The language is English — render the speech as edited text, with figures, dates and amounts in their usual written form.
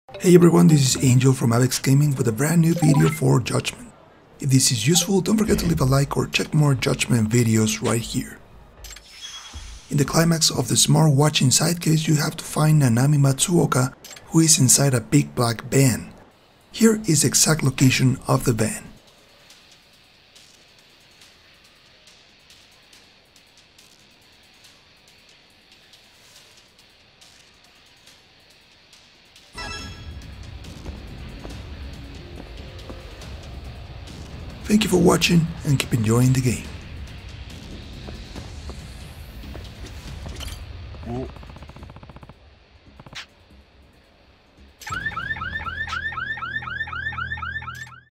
Hey everyone, this is Angel from Alex Gaming with a brand new video for Judgment. If this is useful, don't forget to leave a like or check more Judgment videos right here. In the climax of the smartwatch inside case, you have to find Nanami Matsuoka, who is inside a big black van. Here is the exact location of the van. Thank you for watching and keep enjoying the game.